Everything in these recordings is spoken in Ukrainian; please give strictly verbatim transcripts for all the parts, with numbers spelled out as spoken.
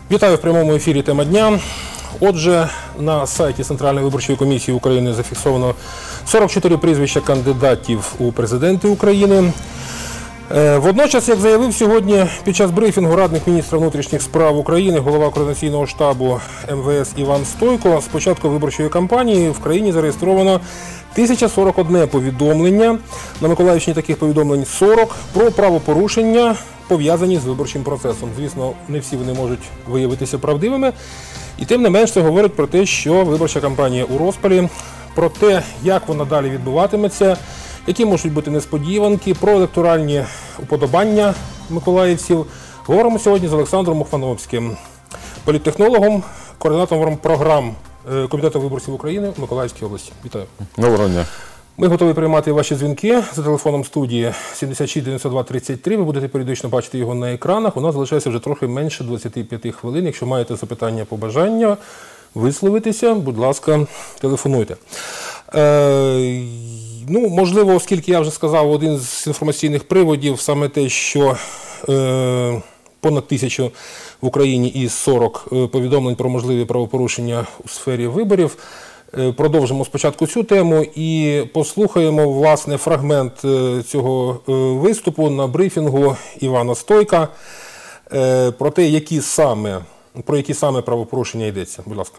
Вітаю в прямому ефірі «Тема дня». Отже, на сайті Центральної виборчої комісії України зафіксовано сорок чотири прізвища кандидатів у президенти України. Водночас, як заявив сьогодні під час брифінгу радник міністра внутрішніх справ України, голова Координаційного штабу ем ве ес Іван Стойко, з початку виборчої кампанії в країні зареєстровано тисяча сорок одне повідомлення, на Миколаївщині таких повідомлень сорок, про правопорушення, пов'язані з виборчим процесом. Звісно, не всі вони можуть виявитися правдивими, і тим не менш це говорить про те, що виборча кампанія у розпалі, про те, як вона далі відбуватиметься, які можуть бути несподіванки, про електоральні уподобання миколаївців. Говоримо сьогодні з Олександром Мухановським, політтехнологом, координатором програм Комітету виборців України в Миколаївській області. Вітаю. Доброго дня. Ми готові приймати ваші дзвінки за телефоном студії сімдесят шість дев'яносто два тридцять три. Ви будете періодично бачити його на екранах. У нас залишається вже трохи менше двадцяти п'яти хвилин. Якщо маєте запитання, побажання висловитися, будь ласка, телефонуйте. Е, ну, можливо, оскільки я вже сказав, один з інформаційних приводів саме те, що е, понад тисячу в Україні із сорок повідомлень про можливі правопорушення у сфері виборів. Продовжимо спочатку цю тему і послухаємо, власне, фрагмент цього виступу на брифінгу Івана Стойка про те, які саме, про які саме правопорушення йдеться. Будь ласка.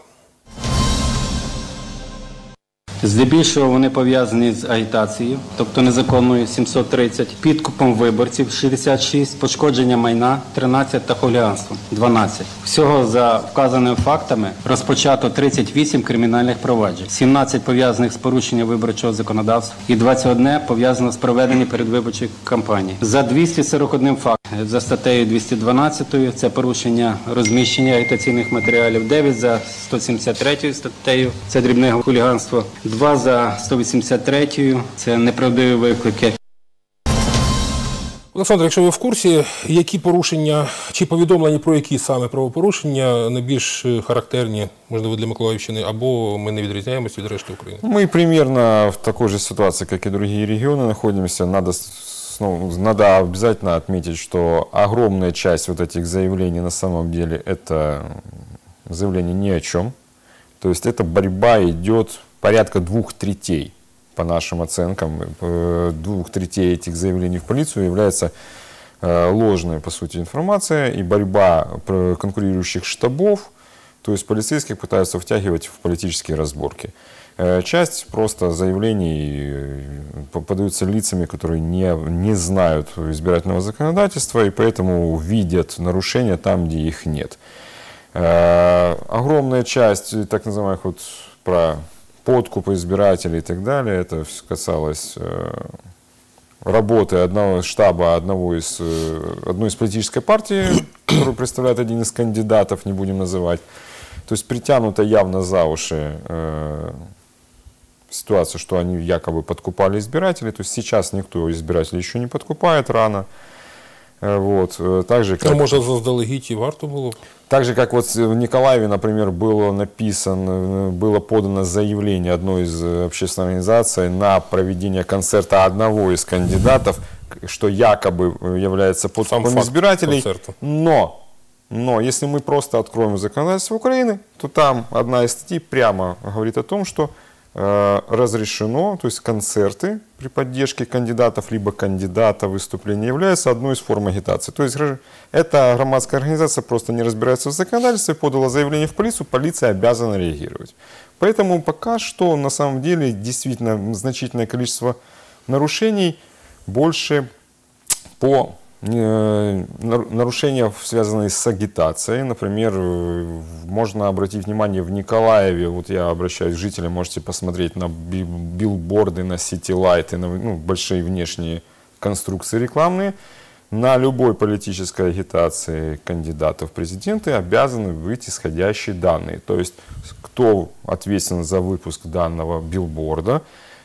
Здебільшого вони пов'язані з агітацією, тобто незаконною сімсот тридцять, підкупом виборців шістдесят шість, пошкодження майна тринадцять та хуліганством дванадцять. Всього за вказаними фактами розпочато тридцять вісім кримінальних проваджень, сімнадцять пов'язаних з порушенням виборчого законодавства і двадцять одне пов'язано з проведенням передвиборчої кампанії. За двісті сорок один факт за статтею двісті дванадцять це порушення розміщення агітаційних матеріалів, дев'ять за сто сімдесят третьою статтею це дрібне хуліганство, два за сто вісімдесят третьою це неправдиві виклики. Олександр, якщо ви в курсі, які порушення, чи повідомлення про які саме правопорушення найбільш характерні, можливо, для Миколаївщини, або ми не відрізняємося від решти України? Мы примерно в такой же ситуации, как и другие регионы, находимся. Надо, ну, надо обязательно отметить, что огромная часть вот этих заявлений на самом деле это заявление ни о чем. То есть эта борьба идет порядка двух третей, по нашим оценкам, двух третей этих заявлений в полицию является ложной, по сути, информация и борьба конкурирующих штабов, то есть полицейских пытаются втягивать в политические разборки. Часть просто заявлений подаются лицами, которые не, не знают избирательного законодательства и поэтому видят нарушения там, где их нет. Огромная часть так называемых вот про подкупы избирателей и так далее, это касалось э, работы одного штаба одного из, э, одной из политической партии, которую представляет один из кандидатов, не будем называть. То есть притянута явно за уши э, ситуация, что они якобы подкупали избирателей. То есть сейчас никто избирателей еще не подкупает, рано. Вот. Так же, как... Ну, может, заздалегідь і варто було? Так же, как вот в Николаеве, например, было написано, было подано заявление одной из общественных организаций на проведение концерта одного из кандидатов, что якобы является подкупом избирателей. Но, но если мы просто откроем законодательство Украины, то там одна из статей прямо говорит о том, что э, разрешено, то есть концерты при поддержке кандидатов, либо кандидата выступления являются одной из форм агитации. То есть эта громадская организация просто не разбирается в законодательстве, подала заявление в полицию, полиция обязана реагировать. Поэтому пока что на самом деле действительно значительное количество нарушений, больше по э, нарушения, связанные с агитацией. Например, можно обратить внимание в Николаеве, вот я обращаюсь к жителям, можете посмотреть на билборды, на сити-лайты, на ну, большие внешние конструкции рекламные. На любой политической агитации кандидатов в президенты обязаны быть исходящие данные. То есть, кто ответственен за выпуск данного билборда,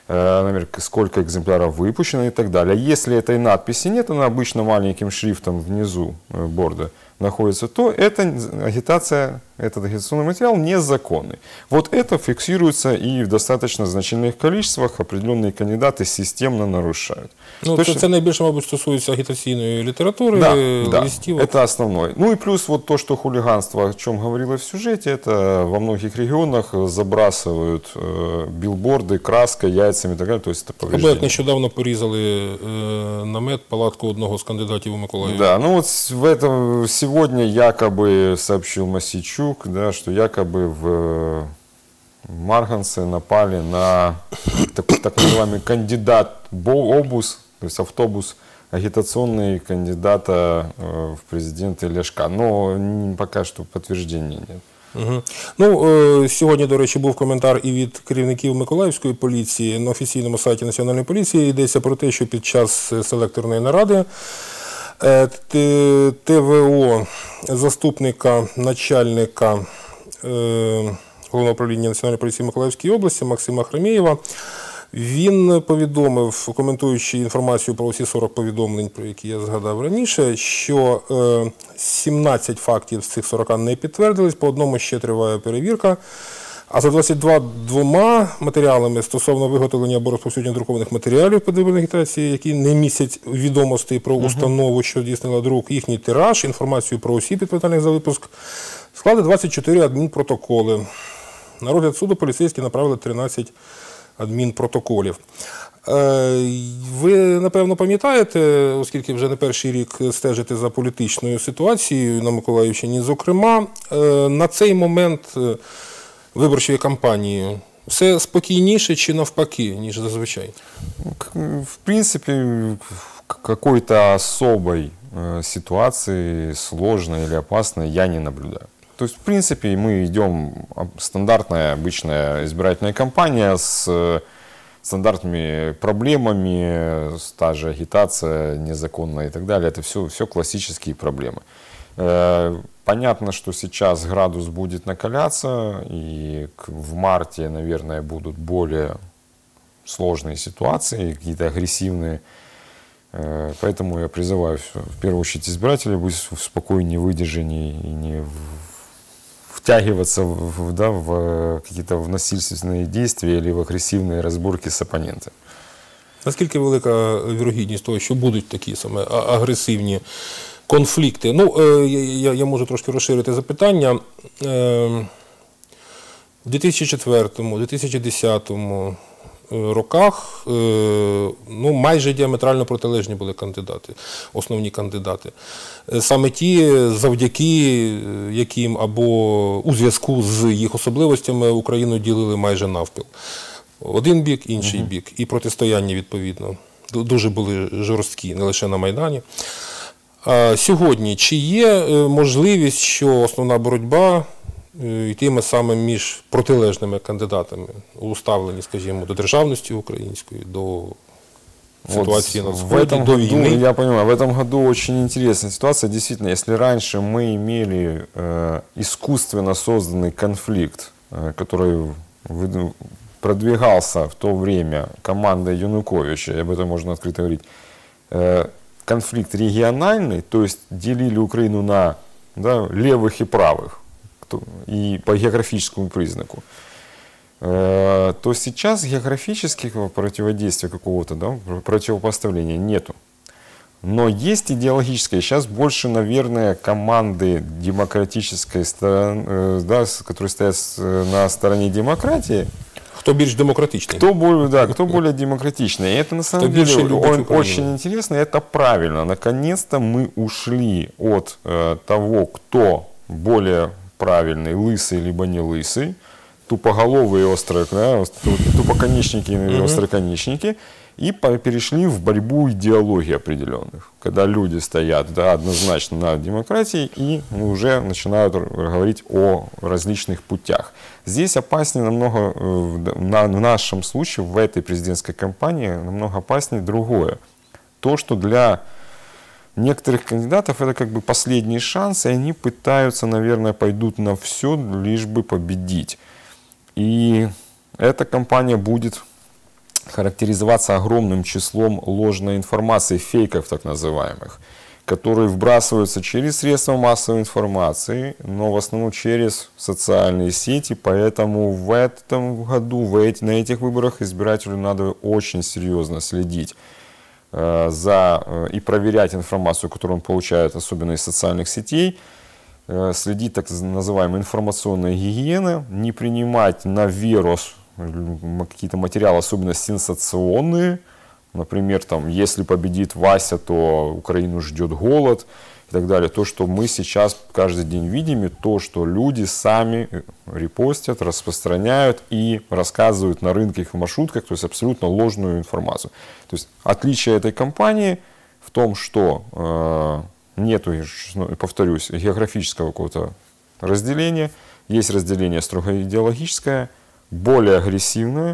например, сколько экземпляров выпущено и так далее. Если этой надписи нет, она обычно маленьким шрифтом внизу борда находится, то эта агитация, этот агитационный материал незаконный. Вот это фиксируется и в достаточно значительных количествах определенные кандидаты системно нарушают. Ну, Точно... це, це найбільше, мабуть, стосується агітаційної літератури, да, листів. Да, это основное. Ну и плюс вот то, что хулиганство, о чем говорилось в сюжете, это во многих регионах забрасывают э, билборды краской, яйцами и так далее, то есть это повреждение. Або як нещодавно порізали е, намет, палатку одного з кандидатів у Миколаєві. Да, ну вот в этом сегодня якобы сообщил Мосійчук, да, что якобы в Марганце напали на так, так называемый кандидат обуз, то есть автобус агитационный кандидата в президенты Ляшка. Но пока что подтверждения нет. Угу. Ну, сьогодні, до речі, був коментар і від керівників Миколаївської поліції. На офіційному сайті Національної поліції йдеться про те, що під час селекторної наради ТВО заступника начальника Головного управління Національної поліції Миколаївської області Максима Храмєєва, він повідомив, коментуючи інформацію про усі сорок повідомлень, про які я згадав раніше, що сімнадцять фактів з цих сорока не підтвердились, по одному ще триває перевірка, а за двадцять двома матеріалами стосовно виготовлення або розповсюдження друкованих матеріалів предвиборної агітації, які не містять відомостей про установу, що здійснила друк, їхній тираж, інформацію про осіб, відповідальних за випуск, складе двадцять чотири адмінпротоколи. На розгляд суду поліцейські направили тринадцять адмінпротоколів. Ви, напевно, пам'ятаєте, оскільки вже не перший рік стежите за політичною ситуацією на Миколаївщині, зокрема, на цей момент виборчої кампанії все спокійніше чи навпаки, ніж зазвичай? В принципе, какой-то особой ситуации, сложной или опасной, я не наблюдаю. То есть, в принципе, мы идем стандартная, обычная избирательная кампания с стандартными проблемами, та же агитация незаконная и так далее. Это все, все классические проблемы. Понятно, что сейчас градус будет накаляться, и в марте, наверное, будут более сложные ситуации, какие-то агрессивные. Поэтому я призываю в первую очередь избирателей быть спокойнее, выдержаннее и не втягиваться в, да, в какие-то в насильственные действия или в агрессивные разборки с оппонентом. Наскільки велика вірогідність того, що будуть такі саме агресивні конфлікти? Ну, я, я можу трошки розширити запитання. В дві тисячі четвертому - дві тисячі десятому роках ну, майже діаметрально протилежні були кандидати, основні кандидати. Саме ті, завдяки яким або у зв'язку з їх особливостями Україну ділили майже навпіл. Один бік, інший угу. бік. І протистояння, відповідно, дуже були жорсткі, не лише на Майдані. А сьогодні, чи є можливість, що основна боротьба йтиме саме між протилежними кандидатами у ставленні, скажімо, до державності української, до ситуации вот на Сходе, в этом до году, войны? Я понимаю, в этом году очень интересная ситуация. Действительно, если раньше мы имели э, искусственно созданный конфликт, э, который продвигался в то время командой Януковича, и об этом можно открыто говорить, э, конфликт региональный, то есть делили Украину на да, левых и правых, и по географическому признаку, то сейчас географического противодействия какого-то, да, противопоставления нету. Но есть идеологическое. Сейчас больше, наверное, команды демократической стороны, да, которые стоят на стороне демократии. Кто больше демократичный? Кто более, да, кто более демократичный. И это на самом кто деле он, очень интересно, и это правильно. Наконец-то мы ушли от э, того, кто более правильный, лысый либо не лысый, тупоголовые острые, да, тупоконечники и mm-hmm. остроконечники, и перешли в борьбу идеологий определенных, когда люди стоят да, однозначно на демократии и ну, уже начинают говорить о различных путях. Здесь опаснее намного, в нашем случае, в этой президентской кампании, намного опаснее другое. То, что для некоторых кандидатов это как бы последний шанс, и они пытаются, наверное, пойдут на все, лишь бы победить. И эта кампания будет характеризоваться огромным числом ложной информации, фейков так называемых, которые вбрасываются через средства массовой информации, но в основном через социальные сети. Поэтому в этом году, в эти, на этих выборах избирателю надо очень серьезно следить э, за, э, и проверять информацию, которую он получает, особенно из социальных сетей, э, следить так называемой информационной гигиеной, не принимать на веру какие-то материалы, особенно сенсационные. Например, там, если победит Вася, то Украину ждет голод и так далее. То, что мы сейчас каждый день видим, и то, что люди сами репостят, распространяют и рассказывают на рынках и маршрутках, то есть абсолютно ложную информацию. То есть отличие этой кампании в том, что э, нету, повторюсь, географического какого-то разделения, есть разделение строго идеологическое, более агрессивное,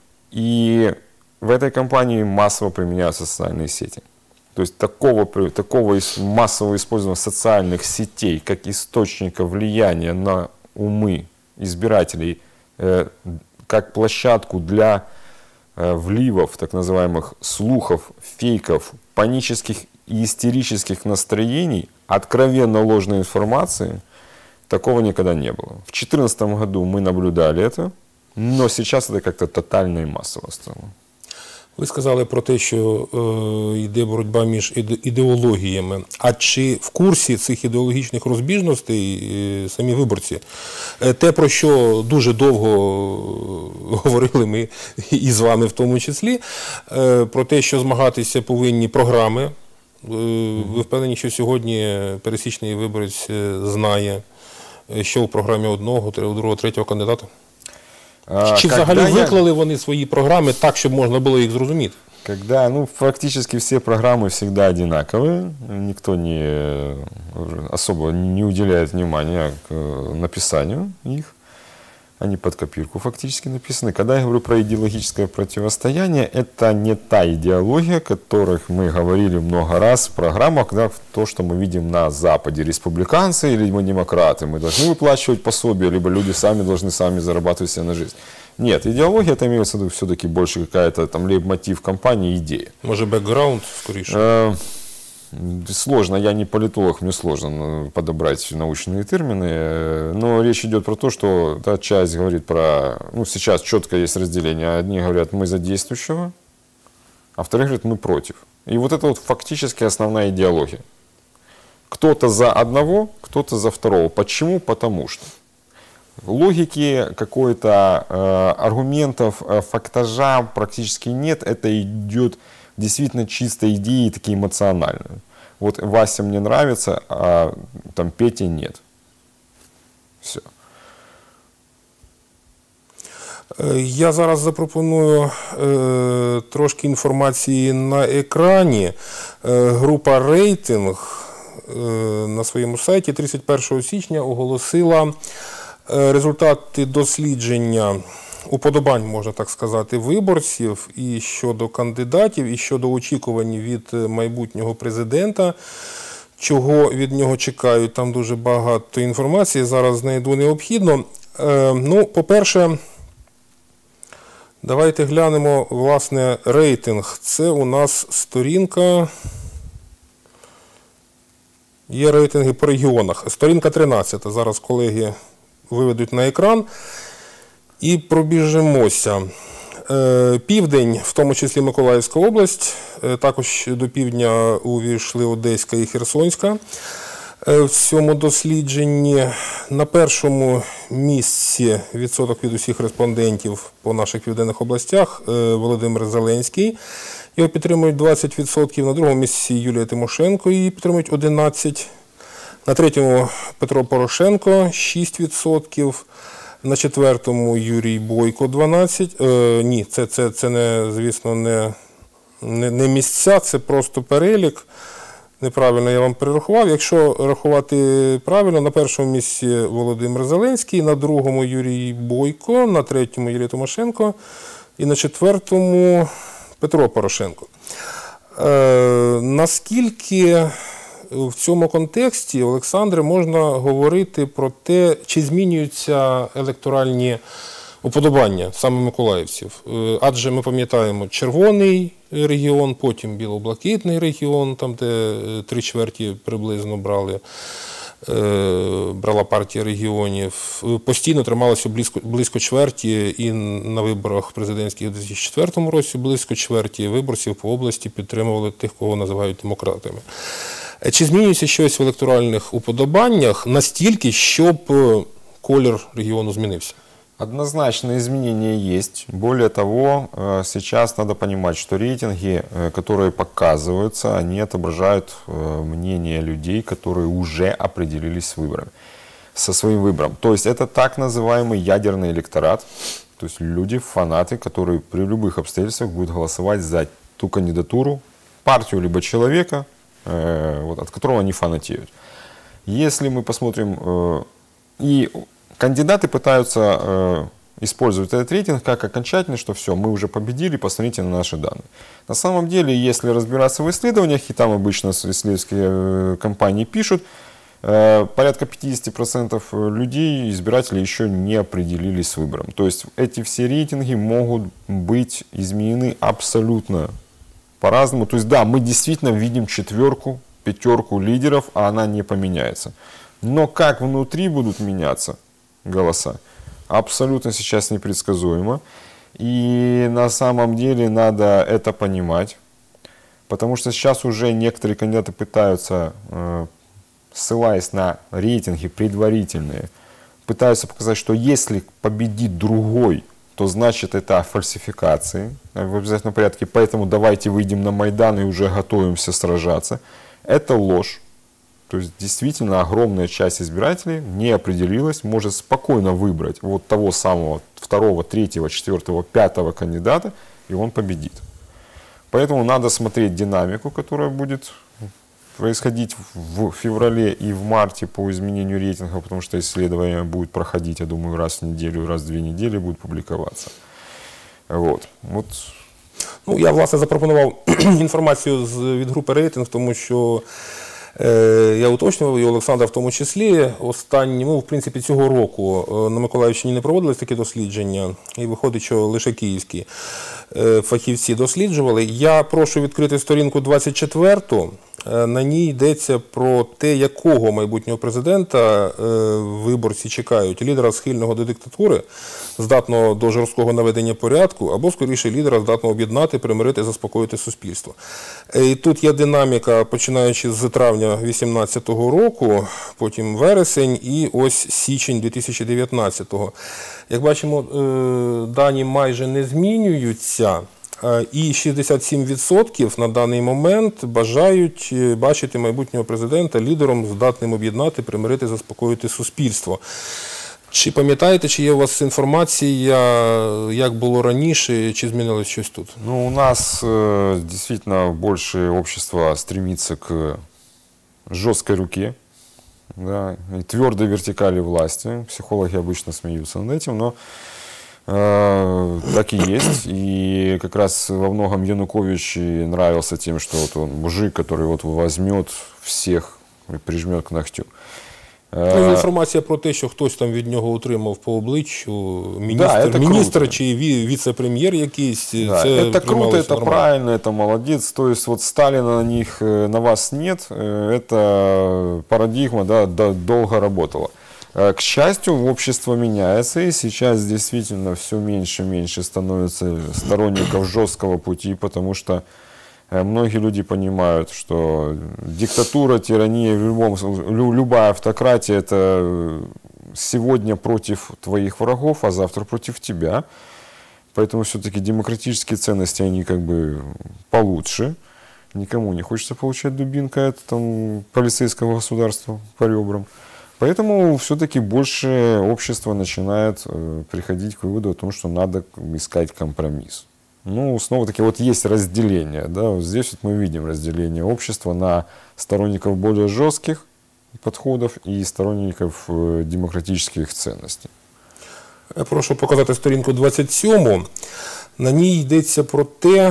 и в этой кампании массово применяются социальные сети. То есть такого, такого массового использования социальных сетей как источника влияния на умы избирателей, э, как площадку для э, вливов, так называемых слухов, фейков, панических и истерических настроений, откровенно ложной информации, такого никогда не было. В две тысячи четырнадцатом году мы наблюдали это, но сейчас это как-то тотально і масово стало. Ви сказали про те, що е, йде боротьба між ідеологіями. А чи в курсі цих ідеологічних розбіжностей е, самі виборці? Е, те, про що дуже довго говорили ми і з вами в тому числі, е, про те, що змагатися повинні програми. Е, ви впевнені, що сьогодні пересічний виборець знає, що в програмі одного, другого, третього кандидата? Чи взагалі виклали вони свої программы так, чтобы можно было их зрозуміти? Когда, ну, практически все программы всегда одинаковые, никто не, особо не уделяет внимания к написанию их, они под копирку фактически написаны. Когда я говорю про идеологическое противостояние, это не та идеология, о которых мы говорили много раз в программах, когда то, что мы видим на Западе, республиканцы или мы демократы, мы должны выплачивать пособия, либо люди сами должны сами зарабатывать себе на жизнь. Нет, идеология это имеется в виду все-таки больше какая-то там лейтмотив компании, идея. Может, бэкграунд, скорее? Сложно, я не политолог, мне сложно подобрать научные термины, но речь идет про то, что та часть говорит про, ну, сейчас четко есть разделение, одни говорят, мы за действующего, а вторые говорят, мы против. И вот это вот фактически основная идеология. Кто-то за одного, кто-то за второго. Почему? Потому что. Логики какой-то, э, аргументов, э, фактажа практически нет, это идет действительно чисто идеи, такие эмоциональные. Вот Вася мне нравится, а там Пети нет. Все. Я зараз запропоную е, трошки інформації на екрані. Е, група «Рейтинг» е, на своєму сайті тридцять першого січня оголосила е, результати дослідження уподобань, можна так сказати, виборців і щодо кандидатів, і щодо очікувань від майбутнього президента, чого від нього чекають. Там дуже багато інформації, зараз знайду необхідно. Е, ну, по-перше, давайте глянемо, власне, рейтинг. Це у нас сторінка, є рейтинги по регіонах. Сторінка тринадцята, зараз колеги виведуть на екран. І пробіжимося. Південь, в тому числі Миколаївська область, також до півдня увійшли Одеська і Херсонська. В цьому дослідженні на першому місці відсоток від усіх респондентів по наших південних областях Володимир Зеленський. Його підтримують двадцять відсотків. На другому місці Юлія Тимошенко, її підтримують одинадцять відсотків. На третьому Петро Порошенко шість відсотків. На четвертому Юрій Бойко дванадцять. Е, ні, це, це, це не, звісно, не, не, не місця, це просто перелік. Неправильно я вам перерахував. Якщо рахувати правильно, на першому місці Володимир Зеленський, на другому Юрій Бойко, на третьому Юлія Тимошенко і на четвертому Петро Порошенко. Е, наскільки в цьому контексті, Олександре, можна говорити про те, чи змінюються електоральні уподобання саме миколаївців. Адже ми пам'ятаємо червоний регіон, потім біло-блакитний регіон, там де три чверті приблизно брали, брала партія регіонів. Постійно трималося близько, близько чверті і на виборах президентських у дві тисячі четвертому році близько чверті виборців по області підтримували тих, кого називають демократами. Чи змінюється щось в електоральних уподобаннях настільки, щоб колір региону изменился? Однозначно изменения есть. Более того, сейчас надо понимать, что рейтинги, которые показываются, они отображают мнение людей, которые уже определились с выборами, со своим выбором. То есть это так называемый ядерный электорат, то есть люди, фанаты, которые при любых обстоятельствах будут голосовать за ту кандидатуру, партию либо человека, вот, от которого они фанатеют. Если мы посмотрим, и кандидаты пытаются э, использовать этот рейтинг как окончательный, что все, мы уже победили, посмотрите на наши данные. На самом деле, если разбираться в исследованиях, и там обычно исследовательские э, компании пишут, э, порядка пятьдесят процентов людей, избирателей, еще не определились с выбором. То есть эти все рейтинги могут быть изменены абсолютно по-разному. То есть да, мы действительно видим четверку, пятерку лидеров, а она не поменяется. Но как внутри будут меняться голоса, абсолютно сейчас непредсказуемо. И на самом деле надо это понимать, потому что сейчас уже некоторые кандидаты пытаются, ссылаясь на рейтинги предварительные, пытаются показать, что если победит другой, то значит это фальсификации в обязательном порядке, поэтому давайте выйдем на Майдан и уже готовимся сражаться. Это ложь. То есть действительно огромная часть избирателей не определилась, может спокойно выбрать вот того самого второго, третьего, четвертого, пятого кандидата, и он победит. Поэтому надо смотреть динамику, которая будет происходить в феврале и в марте по изменению рейтинга, потому что исследования будут проходить, я думаю, раз в неделю, раз в две недели будут публиковаться. Вот. Вот. Ну, я, власне, запропонував інформацію з, від групи «Рейтинг», тому що я уточнював, і Олександр в тому числі, останні, ну, в принципі, цього року на Миколаївщині не проводились такі дослідження, і виходить, що лише київські фахівці досліджували. Я прошу відкрити сторінку двадцять четверту, на ній йдеться про те, якого майбутнього президента виборці чекають. Лідера схильного до диктатури, здатного до жорсткого наведення порядку, або, скоріше, лідера здатного об'єднати, примирити, заспокоїти суспільство. І тут є динаміка, починаючи з травня дві тисячі вісімнадцятого року, потім вересень і ось січень дві тисячі дев'ятнадцятого. Як бачимо, дані майже не змінюються. І шістдесят сім відсотків на даний момент бажають бачити майбутнього президента лідером, здатним об'єднати, примирити, заспокоїти суспільство. Чи пам'ятаєте, чи є у вас інформація, як було раніше, чи змінилось щось тут? Ну, у нас э, действительно больше общество стремится к жесткой руке, да, и твердой вертикали власти. Психологи обычно смеются над этим, но э, так и есть. И как раз во многом Янукович нравился тем, что вот он мужик, который вот возьмет всех и прижмет к ногтю. Ну, інформація про те, що хтось там від нього отримав по обличчю, міністр, да, міністр чи віце-прем'єр якийсь, да, це это круто, это нормально. правильно, это молодец. То есть вот Сталина на них, на вас нет, это парадигма, да, долго работала. К счастью, общество меняется, и сейчас действительно все меньше и меньше становится сторонников жесткого пути, потому что многие люди понимают, что диктатура, тирания, в любом, любая автократия – это сегодня против твоих врагов, а завтра против тебя. Поэтому все-таки демократические ценности, они как бы получше. Никому не хочется получать дубинкой от там, полицейского государства по ребрам. Поэтому все-таки больше общество начинает э, приходить к выводу о том, что надо искать компромисс. Ну, снова-таки, вот есть разделение, да, вот здесь вот мы видим разделение общества на сторонников более жестких подходов и сторонников демократических ценностей. Я прошу показати сторінку двадцять сьому. На ній йдеться про те,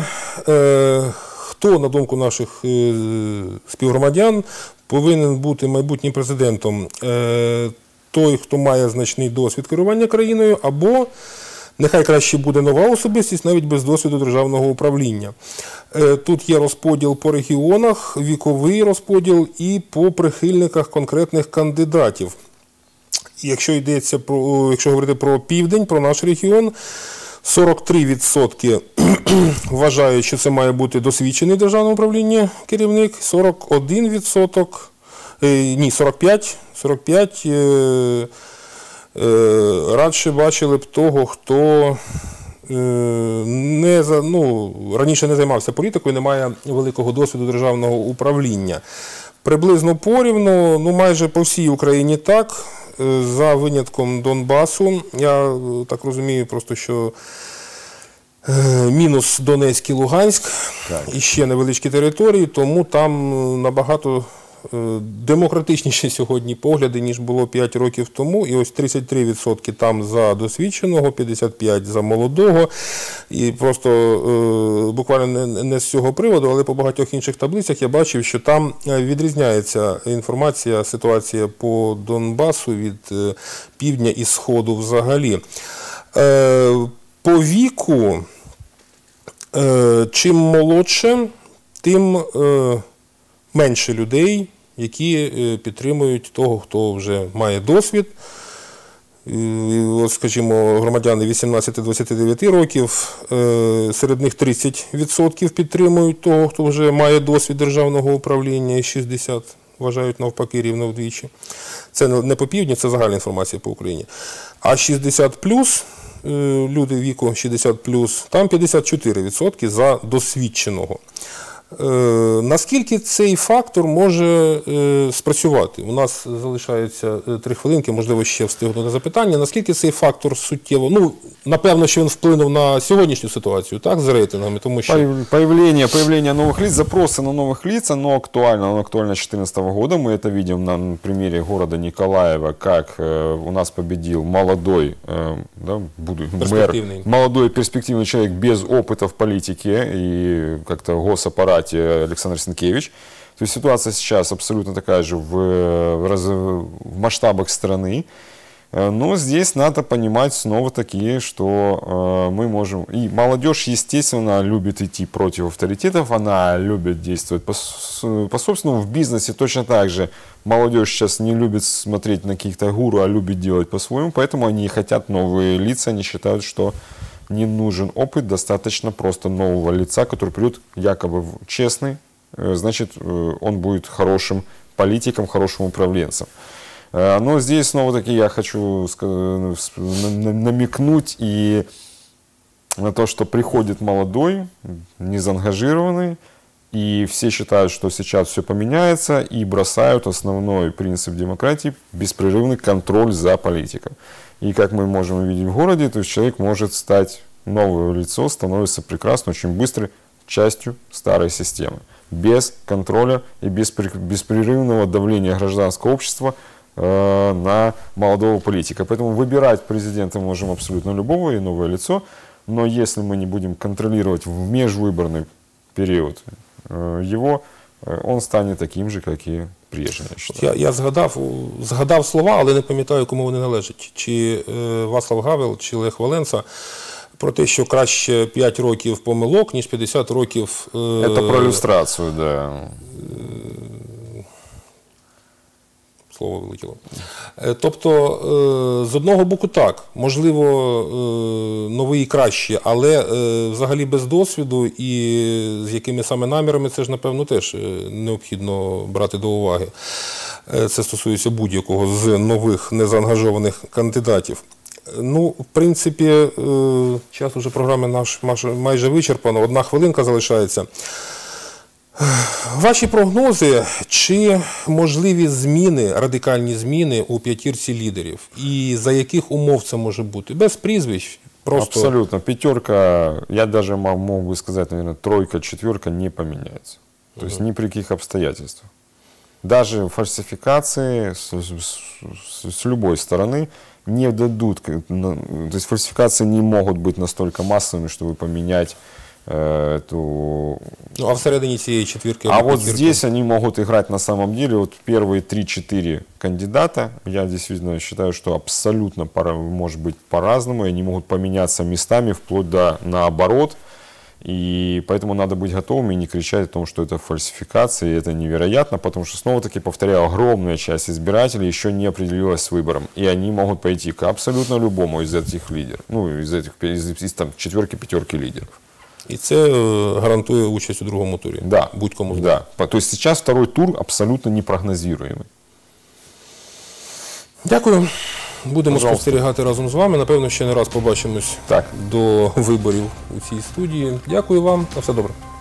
хто, на думку наших співгромадян, повинен бути майбутнім президентом. Той, хто має значний досвід керування країною, або Нехай краще буде нова особистість, навіть без досвіду державного управління. Тут є розподіл по регіонах, віковий розподіл і по прихильниках конкретних кандидатів. Якщо йдеться про, якщо говорити про південь, про наш регіон, сорок три відсотки вважають, що це має бути досвідчений державне управління керівник, сорок один відсоток, ні, сорок п'ять, сорок п'ять е, е, радше бачили б того, хто е, не за, ну, раніше не займався політикою, не має великого досвіду державного управління. Приблизно порівну, ну майже по всій Україні так. За винятком Донбасу, я так розумію, просто що мінус Донецьк і Луганськ, так. І ще невеличкі території, тому там набагато демократичніші сьогодні погляди, ніж було п'ять років тому. І ось тридцять три відсотки там за досвідченого, п'ятдесят п'ять відсотків за молодого. І просто буквально не з цього приводу, але по багатьох інших таблицях я бачив, що там відрізняється інформація, ситуація по Донбасу від півдня і сходу взагалі. По віку, чим молодше, тим менше людей, які підтримують того, хто вже має досвід. От, скажімо, громадяни вісімнадцяти до двадцяти дев'яти років, серед них тридцять відсотків підтримують того, хто вже має досвід державного управління, і шістдесят відсотків вважають навпаки рівно вдвічі. Це не по півдні, це загальна інформація по Україні. А шістдесят плюс, люди віку шістдесят плюс, там п'ятдесят чотири відсотки за досвідченого. Е, наскільки цей фактор може е, спрацювати? У нас залишається три хвилинки, можливо, ще встигну на запитання. Наскільки цей фактор суттєво, ну, напевно, що він вплинув на сьогоднішню ситуацію, так, з рейтингами, тому що... Появление, появление новых лиц, запросы на новых лиц, оно актуально, оно актуально с две тысячи четырнадцатого года. Мы это видим на примере города Николаева, как э, у нас победил молодой, э, да, буду, мэр, молодой перспективный человек без опыта в политике и как-то госаппарате Александр Сенкевич. То есть ситуация сейчас абсолютно такая же в, в, в масштабах страны. Но здесь надо понимать снова такие, что э, мы можем... И молодежь, естественно, любит идти против авторитетов, она любит действовать по, по собственному. В бизнесе точно так же молодежь сейчас не любит смотреть на каких-то гуру, а любит делать по-своему, поэтому они хотят новые лица, они считают, что не нужен опыт, достаточно просто нового лица, который придет якобы честный, значит, он будет хорошим политиком, хорошим управленцем. Но здесь снова-таки я хочу намекнуть и на то, что приходит молодой, незаангажированный, и все считают, что сейчас все поменяется, и бросают основной принцип демократии – беспрерывный контроль за политиком. И как мы можем увидеть в городе, то есть человек может стать, новое лицо становится прекрасно, очень быстро частью старой системы. Без контроля и без беспрерывного давления гражданского общества э, на молодого политика. Поэтому выбирать президента мы можем абсолютно любого и новое лицо, но если мы не будем контролировать в межвыборный период э, его, э, он станет таким же, как и прежнє. Я, я згадав, згадав слова, але не пам'ятаю, кому вони належать. Чи е, Вацлав Гавел, чи Лех Валенса, про те, що краще п'ять років помилок, ніж п'ятдесят років... Е, Це про ілюстрацію, так. Да. Е, слово вилетіло. Е, тобто, е, з одного боку так, можливо, е, новий і краще, але е, взагалі без досвіду і з якими саме намірами, це ж, напевно, теж необхідно брати до уваги. Е, це стосується будь-якого з нових незаангажованих кандидатів. Ну, в принципі, е, час уже програми наш майже вичерпано, одна хвилинка залишається. Ваші прогнози, чи можливі зміни, радикальні зміни у п'ятірці лідерів? І за яких умов це може бути? Без прізвищ? Просто... Абсолютно. Пятерка, я даже мог бы сказать, наверное, тройка, четверка не поменяется. То есть ни при каких обстоятельствах. Даже фальсификации с, с, с любой стороны не дадут, то есть фальсификации не могут быть настолько массовыми, чтобы поменять э, эту... Ну, а всередині цієї четвірки? А або вот п'ятірки? здесь они могут играть на самом деле, вот первые три-четыре кандидата, я действительно считаю, что абсолютно пора, может быть по-разному, и они могут поменяться местами вплоть до наоборот. И поэтому надо быть готовыми и не кричать о том, что это фальсификация, и это невероятно, потому что, снова-таки, повторяю, огромная часть избирателей еще не определилась с выбором, и они могут пойти к абсолютно любому из этих лидеров, ну, из этих, из, из там, четверки-пятерки лидеров. І це е, гарантує участь у другому турі? Да, Будь-кому. да. То есть сейчас второй тур абсолютно непрогнозируемый. Дякую. Будемо Пожалуйста. спостерігати разом з вами. Напевно, ще не раз побачимось Так. до виборів у цій студії. Дякую вам. На все добре.